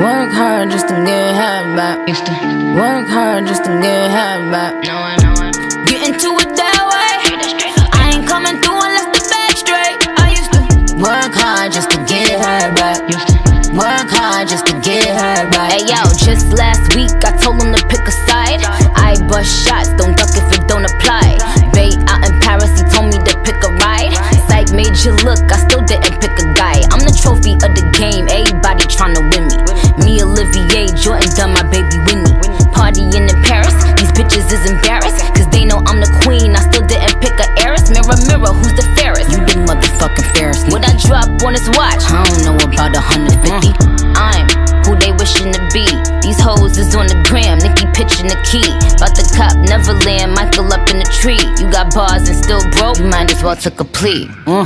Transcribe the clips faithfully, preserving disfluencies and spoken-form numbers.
Work hard just to get half back. Used to work hard just to get half back. know I know I Get into it that way. I ain't coming through unless the bag straight. I used to work hard just to get half back. used to Work hard just to get half back. Hey yo, just last week I told him to pick a side. I bust shots, don't duck if it don't apply. Bay out in Paris, he told me to pick a ride. Psych made you look, I still didn't pick a guy. I'm the trophy of the game, everybody tryna win me. Me, Olivier, Jordan done my baby Winnie. Partying in Paris, these bitches is embarrassed, cause they know I'm the queen, I still didn't pick a heiress. Mirror, mirror, who's the fairest? You the motherfucking fairest. What I drop on his watch? I don't know about a hundred fifty. I'm who they wishing to be. These hoes is on the gram, Nicki pitching the key. About the cop, Neverland, Michael up in the tree. You got bars and still broke, you might as well took a plea. uh.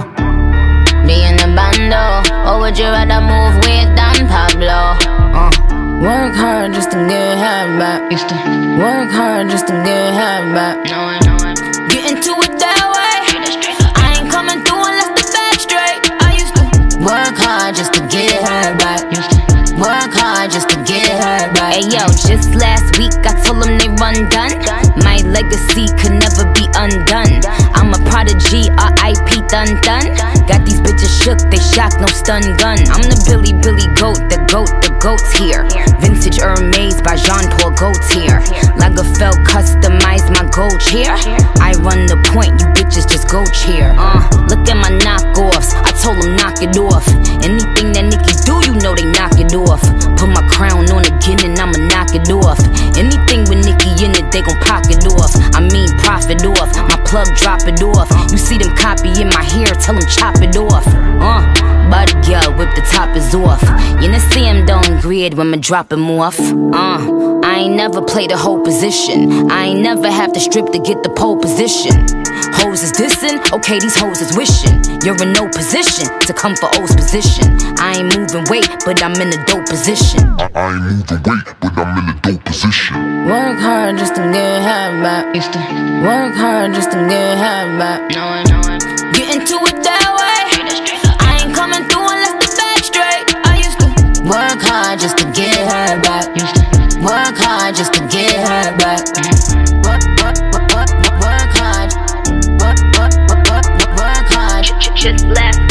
Be in the bando, or would you rather move with Don Pablo? uh. Work hard just to get half back. used to Work hard just to get half back. know I know I Get into it that way. I ain't coming through unless the bag straight. I used to work hard just to get half back. used to Work hard just to get half back. Hey yo, just last week I told them they run done. My legacy could never be undone. I'm a prodigy, R I P dun dun. Got these bitches shook, they shocked, no stun gun. I'm the Billy Billy goat, the goat, the goat's here. Vintage Hermes by Jean Paul Gaultier. Lagerfeld customized my gold chair. I run the point, you bitches just go cheer. Uh, look at my knockoffs, I told them knock it off. Anything that Nicki do, you know they knock it off. Put my crown on again and I'ma knock it off. Anything with Nicki in it, they gon' pocket off. I mean profit off, my plug drop it off. You see them copying my hair, tell them chop it off. Uh, body girl, whip the top is off. You know see him don't grid when me drop him off. Uh, I ain't never played a whole position. I ain't never have to strip to get the pole position. Hoes is dissing, okay these hoes is wishing. You're in no position to come for O's position. I ain't moving weight, but I'm in a dope position. I, I ain't moving weight, but I'm in a dope position. Work hard just to get half back. used to Work hard just to get half back. know I know I Get into it that way. I ain't coming through unless the bag straight. I used to work hard just to get half back. used to Work hard just to get half back. Work, work, work, work, work hard. Work, work, work, work, work hard. Just last